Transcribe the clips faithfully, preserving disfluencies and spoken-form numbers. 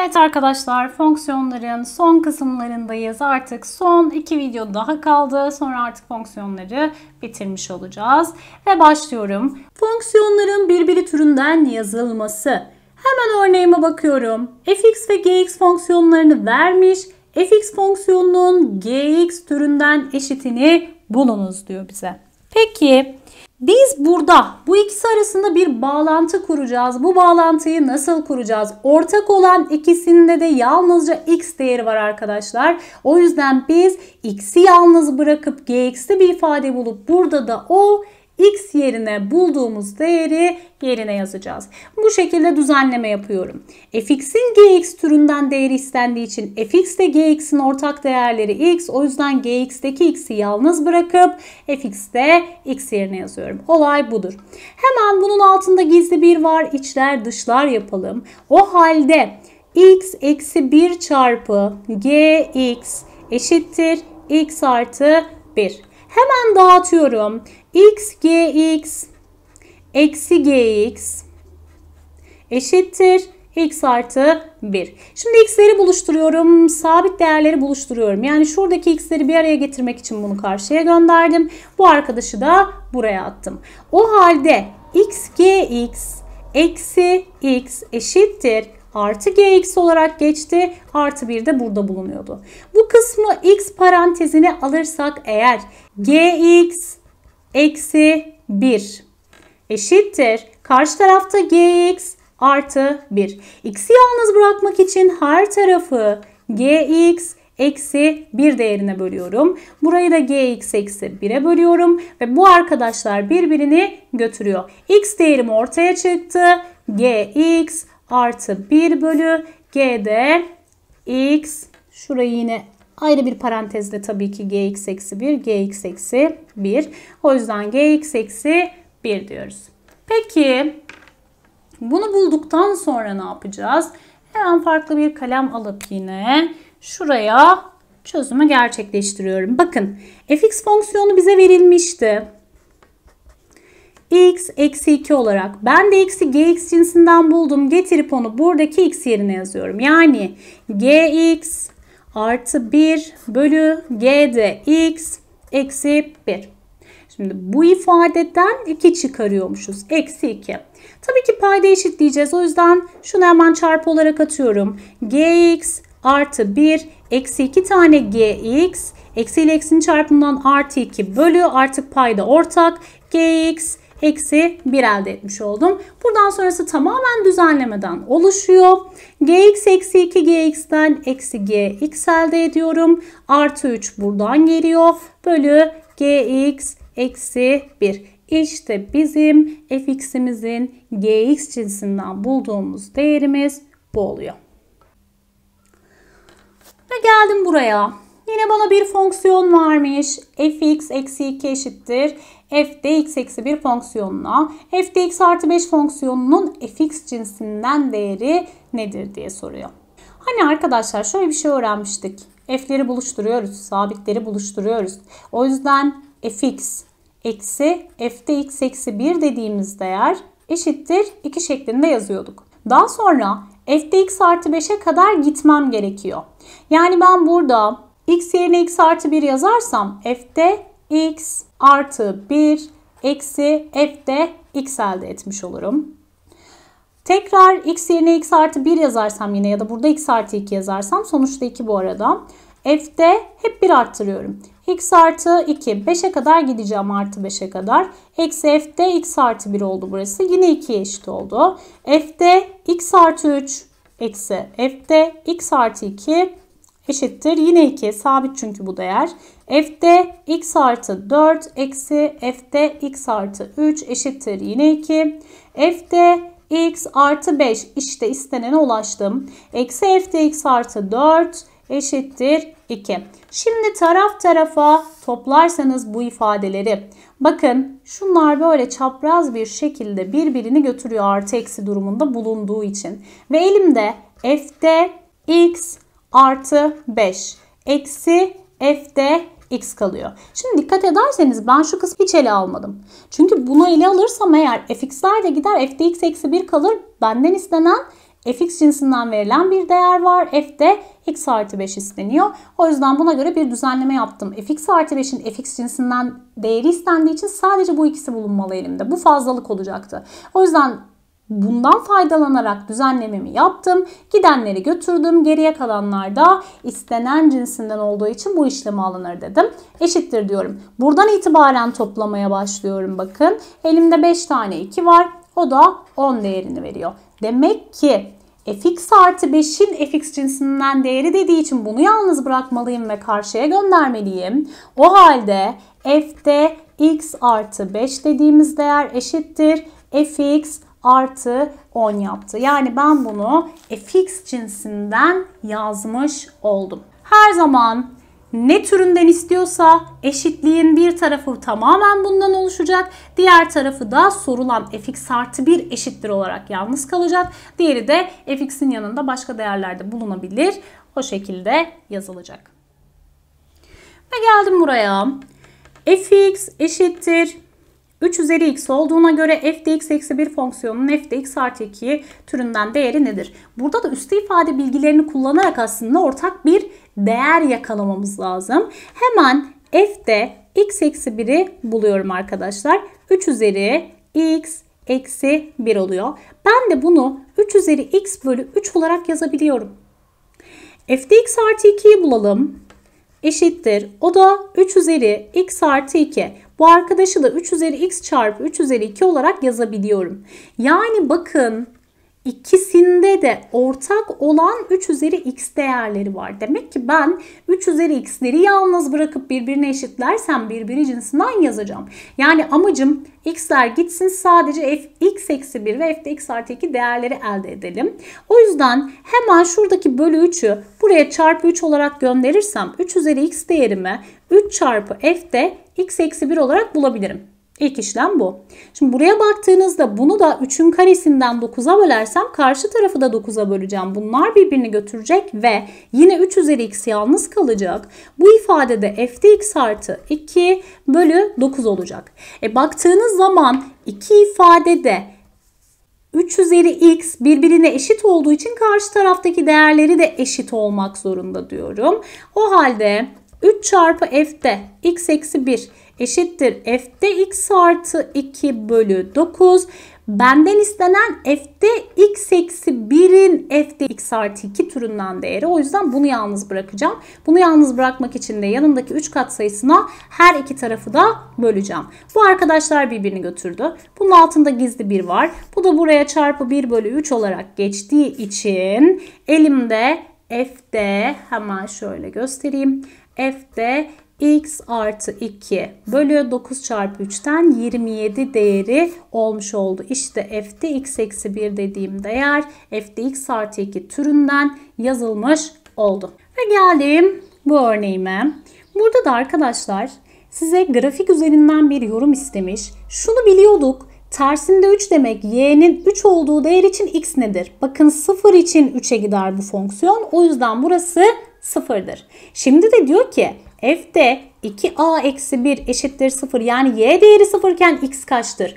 Evet arkadaşlar, fonksiyonların son kısımlarındayız. Artık son iki video daha kaldı. Sonra artık fonksiyonları bitirmiş olacağız. Ve başlıyorum. Fonksiyonların birbiri türünden yazılması. Hemen örneğime bakıyorum. Fx ve gx fonksiyonlarını vermiş. Fx fonksiyonunun gx türünden eşitini bulunuz diyor bize. Peki biz burada bu ikisi arasında bir bağlantı kuracağız. Bu bağlantıyı nasıl kuracağız? Ortak olan ikisinde de yalnızca x değeri var arkadaşlar. O yüzden biz x'i yalnız bırakıp gx'li bir ifade bulup burada da o x yerine bulduğumuz değeri yerine yazacağız. Bu şekilde düzenleme yapıyorum. Fx'in gx türünden değeri istendiği için fx ile gx'in ortak değerleri x. O yüzden gx'teki x'i yalnız bırakıp fx'te x yerine yazıyorum. Olay budur. Hemen bunun altında gizli bir var. İçler dışlar yapalım. O halde x eksi bir çarpı gx eşittir x artı bir. Hemen dağıtıyorum. X gx eksi gx eşittir x artı bir. Şimdi x'leri buluşturuyorum. Sabit değerleri buluşturuyorum. Yani şuradaki x'leri bir araya getirmek için bunu karşıya gönderdim. Bu arkadaşı da buraya attım. O halde x gx eksi x eşittir artı gx olarak geçti. Artı bir de burada bulunuyordu. Bu kısmı x parantezine alırsak eğer gx eksi bir eşittir. Karşı tarafta gx artı bir. X'i yalnız bırakmak için her tarafı gx eksi bir değerine bölüyorum. Burayı da gx eksi bire bölüyorum. Ve bu arkadaşlar birbirini götürüyor. X değerim ortaya çıktı. Gx artı bir bölü g'de x, şurayı yine ayrı bir parantezle tabii ki gx eksi bir, gx eksi bir. O yüzden gx eksi bir diyoruz. Peki bunu bulduktan sonra ne yapacağız? Hemen farklı bir kalem alıp yine şuraya çözümü gerçekleştiriyorum. Bakın fx fonksiyonu bize verilmişti. X eksi iki olarak. Ben de x'i gx cinsinden buldum. Getirip onu buradaki x yerine yazıyorum. Yani gx artı bir bölü g'de x eksi bir. Şimdi bu ifadeden iki çıkarıyormuşuz. Eksi iki. Tabii ki payda eşitleyeceğiz. O yüzden şunu hemen çarpı olarak atıyorum. Gx artı bir eksi iki tane gx. Eksi ile eksinin çarpımından artı iki bölü artık payda ortak. Gx eksi bir elde etmiş oldum. Buradan sonrası tamamen düzenlemeden oluşuyor. Gx eksi iki gx'ten eksi gx elde ediyorum. Artı üç buradan geliyor. Bölü gx eksi bir. İşte bizim fx'imizin gx cinsinden bulduğumuz değerimiz bu oluyor. Ve geldim buraya. Yine bana bir fonksiyon varmış. Fx eksi iki eşittir f dx eksi bir fonksiyonuna. F dx artı beş fonksiyonunun fx cinsinden değeri nedir diye soruyor. Hani arkadaşlar şöyle bir şey öğrenmiştik. F'leri buluşturuyoruz. Sabitleri buluşturuyoruz. O yüzden fx eksi f dx eksi bir dediğimiz değer eşittir iki şeklinde yazıyorduk. Daha sonra f dx artı beşe kadar gitmem gerekiyor. Yani ben burada x yerine x artı bir yazarsam f'de x artı bir eksi f'de x elde etmiş olurum. Tekrar x yerine x artı bir yazarsam yine ya da burada x artı iki yazarsam sonuçta iki bu arada. F'de hep bir arttırıyorum. X artı iki. beşe kadar gideceğim artı beşe kadar. Eksi f'de x artı bir oldu burası. Yine ikiye eşit oldu. F'de x artı üç eksi f'de x artı iki eşittir. Yine iki. Sabit çünkü bu değer. F'de x artı dört eksi f'de x artı üç eşittir. Yine iki. F'de x artı beş. İşte istenene ulaştım. Eksi f'de x artı dört eşittir iki. Şimdi taraf tarafa toplarsanız bu ifadeleri, bakın şunlar böyle çapraz bir şekilde birbirini götürüyor artı eksi durumunda bulunduğu için. Ve elimde f'de x artı beş eksi f'de x kalıyor. Şimdi dikkat ederseniz ben şu kısmı hiç ele almadım. Çünkü bunu ele alırsam eğer fx'ler de gider, f'de x eksi bir kalır. Benden istenen fx cinsinden verilen bir değer var. F'de x artı beş isteniyor. O yüzden buna göre bir düzenleme yaptım. Fx artı beşin fx cinsinden değeri istendiği için sadece bu ikisi bulunmalı elimde. Bu fazlalık olacaktı. O yüzden bundan faydalanarak düzenlememi yaptım. Gidenleri götürdüm. Geriye kalanlar da istenen cinsinden olduğu için bu işleme alınır dedim. Eşittir diyorum. Buradan itibaren toplamaya başlıyorum. Bakın elimde beş tane iki var. O da on değerini veriyor. Demek ki fx artı beşin fx cinsinden değeri dediği için bunu yalnız bırakmalıyım ve karşıya göndermeliyim. O halde f'de x artı beş dediğimiz değer eşittir fx artı on yaptı. Yani ben bunu fx cinsinden yazmış oldum. Her zaman ne türünden istiyorsa eşitliğin bir tarafı tamamen bundan oluşacak. Diğer tarafı da sorulan fx artı bir eşittir olarak yalnız kalacak. Diğeri de fx'in yanında başka değerlerde bulunabilir. O şekilde yazılacak. Ve geldim buraya. Fx eşittir üç üzeri x olduğuna göre f de x eksi bir fonksiyonunun f de x artı iki türünden değeri nedir? Burada da üstü ifade bilgilerini kullanarak aslında ortak bir değer yakalamamız lazım. Hemen f'de x eksi biri buluyorum arkadaşlar. üç üzeri x eksi bir oluyor. Ben de bunu üç üzeri x bölü üç olarak yazabiliyorum. F'de x artı ikiyi bulalım. Eşittir. O da üç üzeri x artı iki. Bu arkadaşı da üç üzeri x çarpı üç üzeri iki olarak yazabiliyorum. Yani bakın ikisinde de ortak olan üç üzeri x değerleri var. Demek ki ben üç üzeri x'leri yalnız bırakıp birbirine eşitlersem birbiri cinsinden yazacağım. Yani amacım x'ler gitsin, sadece f x eksi bir ve f de x artı iki değerleri elde edelim. O yüzden hemen şuradaki bölü üçü buraya çarpı üç olarak gönderirsem üç üzeri x değerimi üç çarpı f de x eksi bir olarak bulabilirim. İlk işlem bu. Şimdi buraya baktığınızda bunu da üçün karesinden dokuza bölersem karşı tarafı da dokuza böleceğim. Bunlar birbirini götürecek ve yine üç üzeri x yalnız kalacak. Bu ifadede f'de x artı iki bölü dokuz olacak. E baktığınız zaman iki ifadede üç üzeri x birbirine eşit olduğu için karşı taraftaki değerleri de eşit olmak zorunda diyorum. O halde üç çarpı f'de x eksi bir eşittir f'de x artı iki bölü dokuz. Benden istenen f'de x eksi birin f'de x artı iki türünden değeri. O yüzden bunu yalnız bırakacağım. Bunu yalnız bırakmak için de yanındaki üç katsayısına her iki tarafı da böleceğim. Bu arkadaşlar birbirini götürdü. Bunun altında gizli bir var. Bu da buraya çarpı bir bölü üç olarak geçtiği için elimde f'de, hemen şöyle göstereyim, f'de x artı iki bölü dokuz çarpı üçten yirmi yedi değeri olmuş oldu. İşte f'de x eksi bir dediğim değer f'de x artı iki türünden yazılmış oldu. Ve geldim bu örneğime. Burada da arkadaşlar size grafik üzerinden bir yorum istemiş. Şunu biliyorduk. Tersinde üç demek y'nin üç olduğu değer için x nedir? Bakın sıfır için üçe gider bu fonksiyon. O yüzden burası sıfırdır. Şimdi de diyor ki f'de iki a eksi bir eşittir sıfır. Yani y değeri sıfır iken x kaçtır?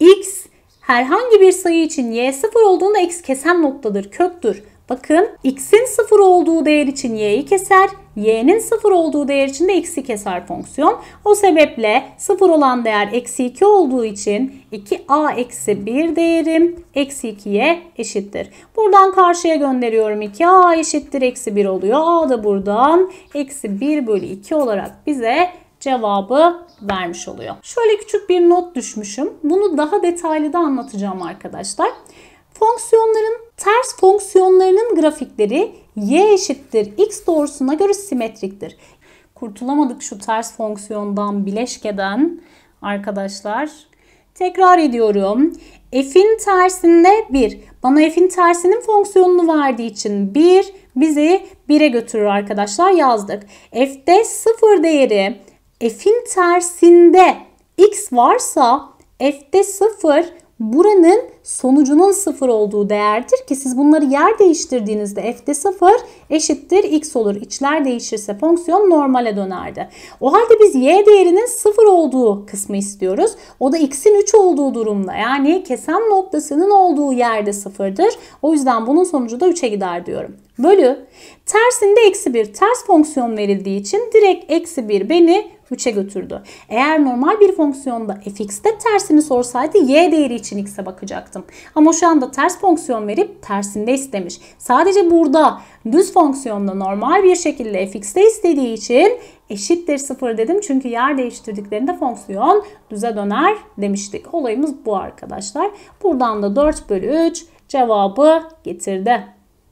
X herhangi bir sayı için y sıfır olduğunda x kesen noktadır, köktür. Bakın x'in sıfır olduğu değer için y'yi keser, y'nin sıfır olduğu değer için de x'i keser fonksiyon. O sebeple sıfır olan değer eksi iki olduğu için iki a eksi bir değerim eksi ikiye eşittir. Buradan karşıya gönderiyorum, iki a eşittir eksi bir oluyor. A da buradan eksi bir bölü iki olarak bize cevabı vermiş oluyor. Şöyle küçük bir not düşmüşüm. Bunu daha detaylı da anlatacağım arkadaşlar. Fonksiyonların, ters fonksiyonlarının grafikleri y eşittir x doğrusuna göre simetriktir. Kurtulamadık şu ters fonksiyondan, bileşkeden arkadaşlar. Tekrar ediyorum. F'in tersinde bir. Bana f'in tersinin fonksiyonunu verdiği için bir bizi bire götürür arkadaşlar, yazdık. F'de sıfır değeri f'in tersinde x varsa f'de sıfır buranın sonucunun sıfır olduğu değerdir ki siz bunları yer değiştirdiğinizde f'de sıfır eşittir x olur. İçler değişirse fonksiyon normale dönerdi. O halde biz y değerinin sıfır olduğu kısmı istiyoruz. O da x'in üç olduğu durumda, yani kesen noktasının olduğu yerde sıfırdır. O yüzden bunun sonucu da üçe gider diyorum. Bölü tersinde eksi bir, ters fonksiyon verildiği için direkt eksi bir beni üçe götürdü. Eğer normal bir fonksiyonda fx'te tersini sorsaydı y değeri için x'e bakacaktım. Ama şu anda ters fonksiyon verip tersinde istemiş. Sadece burada düz fonksiyonda normal bir şekilde fx'te istediği için eşittir sıfır dedim. Çünkü yer değiştirdiklerinde fonksiyon düze döner demiştik. Olayımız bu arkadaşlar. Buradan da dört bölü üç cevabı getirdi.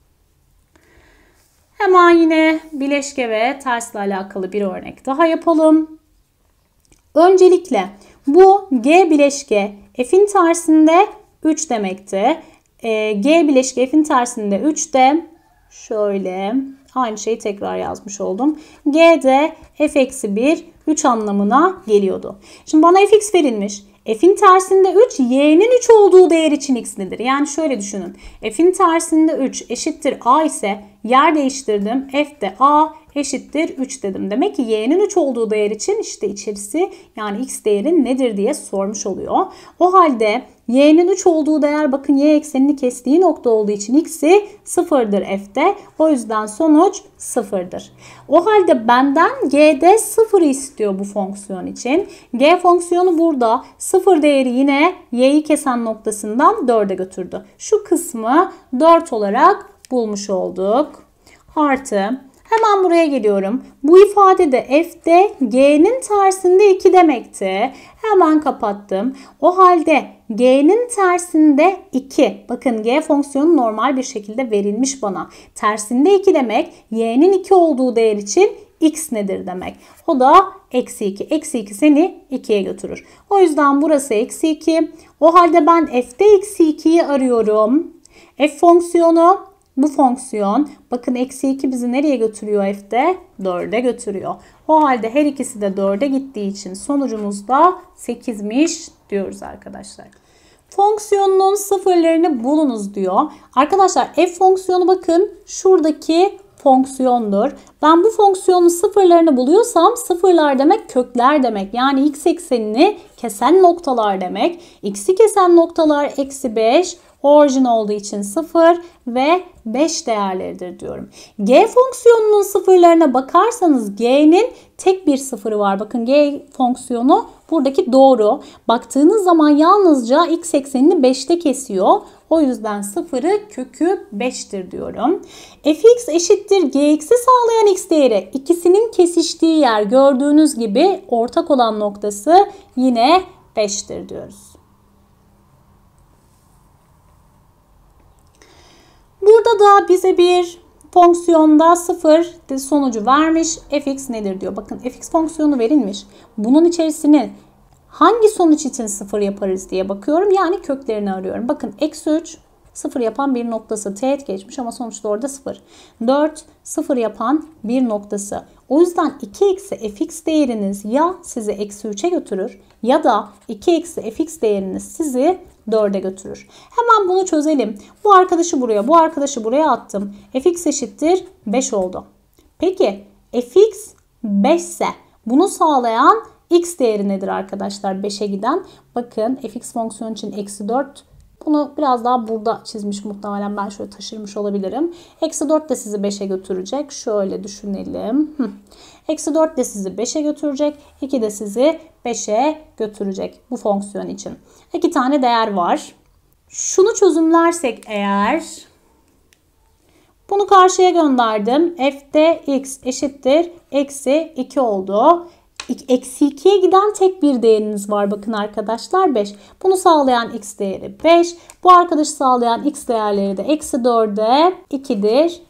Hemen yine bileşke ve tersle alakalı bir örnek daha yapalım. Öncelikle bu G bileşke f'in tersinde üç demekti. E, G bileşke f'in tersinde üç de şöyle aynı şeyi tekrar yazmış oldum. G'de f eksi bir üç anlamına geliyordu. Şimdi bana fx verilmiş. F'in tersinde üç, y'nin üç olduğu değer için x nedir? Yani şöyle düşünün. F'in tersinde üç eşittir a ise yer değiştirdim. F'de a eşittir üç dedim. Demek ki y'nin üç olduğu değer için işte içerisi yani x değerin nedir diye sormuş oluyor. O halde y'nin üç olduğu değer bakın y eksenini kestiği nokta olduğu için x'i sıfırdır f'de. O yüzden sonuç sıfırdır. O halde benden g'de sıfır istiyor bu fonksiyon için. G fonksiyonu burada sıfır değeri yine y'yi kesen noktasından dörde götürdü. Şu kısmı dört olarak bulmuş olduk. Artı hemen buraya geliyorum. Bu ifadede f'de g'nin tersinde iki demekti. Hemen kapattım. O halde g'nin tersinde iki. Bakın g fonksiyonu normal bir şekilde verilmiş bana. Tersinde iki demek y'nin iki olduğu değer için x nedir demek. O da eksi iki. Eksi iki seni ikiye götürür. O yüzden burası eksi iki. O halde ben f'de eksi ikiyi arıyorum. F fonksiyonu bu fonksiyon. Bakın eksi iki bizi nereye götürüyor f'de? dörde götürüyor. O halde her ikisi de dörde gittiği için sonucumuz da sekizmiş diyoruz arkadaşlar. Fonksiyonun sıfırlarını bulunuz diyor. Arkadaşlar f fonksiyonu bakın şuradaki fonksiyondur. Ben bu fonksiyonun sıfırlarını buluyorsam sıfırlar demek kökler demek. Yani x eksenini kesen noktalar demek. X'i kesen noktalar eksi beş. Orijin olduğu için sıfır ve beş değerleridir diyorum. G fonksiyonunun sıfırlarına bakarsanız G'nin tek bir sıfırı var. Bakın G fonksiyonu buradaki doğru. Baktığınız zaman yalnızca x eksenini beşte kesiyor. O yüzden sıfırı kökü beştir diyorum. Fx eşittir gx'i sağlayan x değeri. İkisinin kesiştiği yer gördüğünüz gibi ortak olan noktası yine beştir diyoruz. Burada da bize bir fonksiyonda sıfır sonucu vermiş. Fx nedir diyor. Bakın fx fonksiyonu verilmiş. Bunun içerisini hangi sonuç için sıfır yaparız diye bakıyorum. Yani köklerini arıyorum. Bakın eksi üç sıfır yapan bir noktası teğet geçmiş ama sonuçta orada sıfır. dört sıfır yapan bir noktası. O yüzden iki eksi fx değeriniz ya sizi eksi üçe götürür ya da iki eksi fx değeriniz sizi dörde götürür. Hemen bunu çözelim. Bu arkadaşı buraya, bu arkadaşı buraya attım. Fx eşittir beş oldu. Peki fx beş ise bunu sağlayan x değeri nedir arkadaşlar? beşe giden. Bakın fx fonksiyonu için eksi dört. Bunu biraz daha burada çizmiş muhtemelen. Ben şöyle taşırmış olabilirim. Eksi dört de sizi beşe götürecek. Şöyle düşünelim. Eksi dört de sizi beşe götürecek. iki de sizi beşe götürecek bu fonksiyon için. İki tane değer var. Şunu çözümlersek eğer bunu karşıya gönderdim. F'de x eşittir eksi iki oldu. Eksi ikiye giden tek bir değeriniz var. Bakın arkadaşlar beş. Bunu sağlayan x değeri beş. Bu arkadaşı sağlayan x değerleri de eksi dörde ikidir